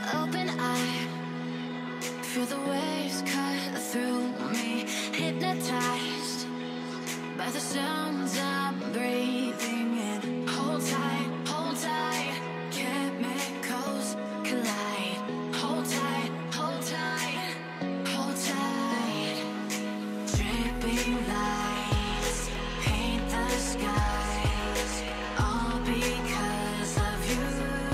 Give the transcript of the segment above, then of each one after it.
Open eye, feel the waves cut through me. Hypnotized by the sounds I'm breathing in. Hold tight, chemicals collide. Hold tight, hold tight, hold tight. Dripping lights paint the skies, all because of you.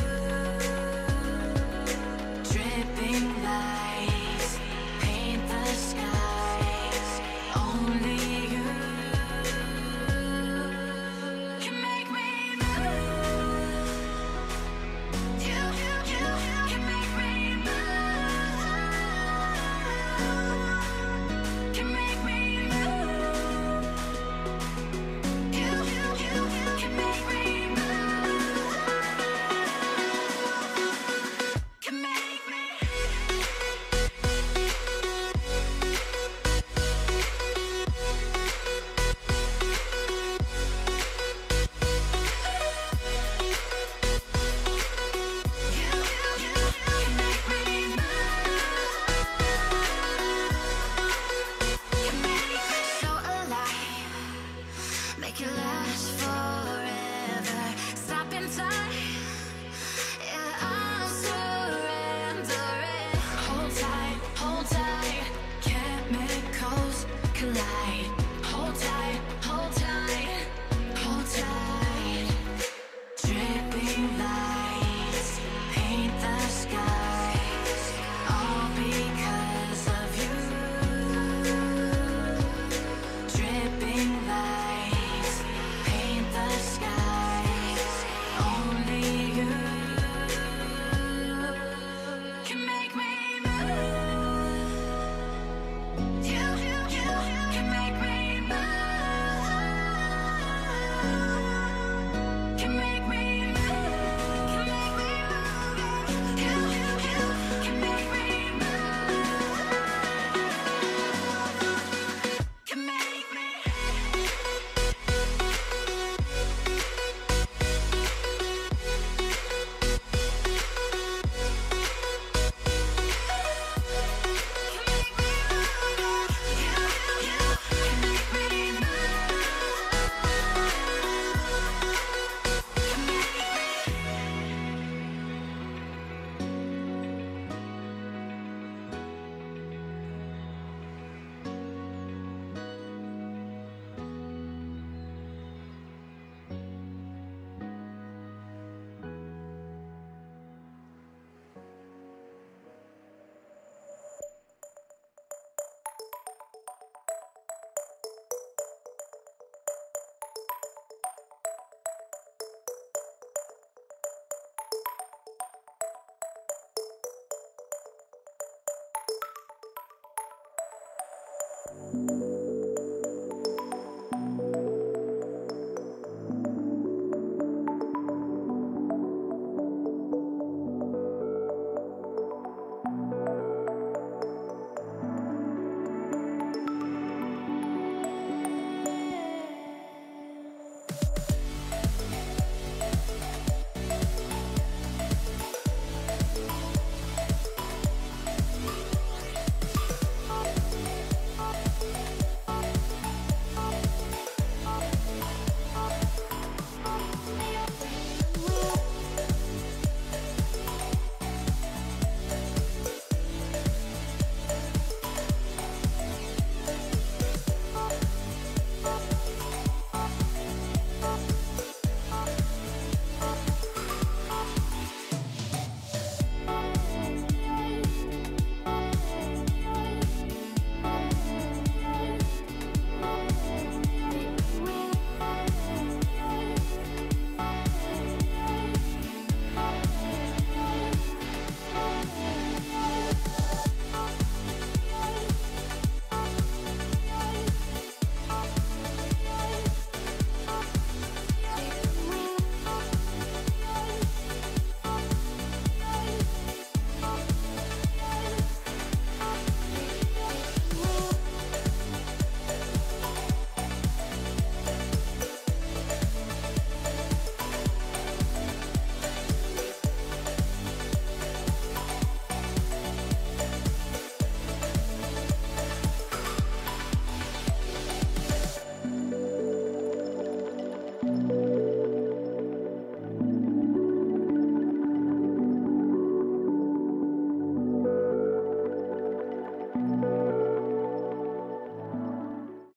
Dripping lights paint the skies, only you can make me move. You can make me move. Can make me move. You can make me move. Can make me. So alive, make it last forever. Stop in time, yeah, I'm surrendering. Hold tight, chemicals collide.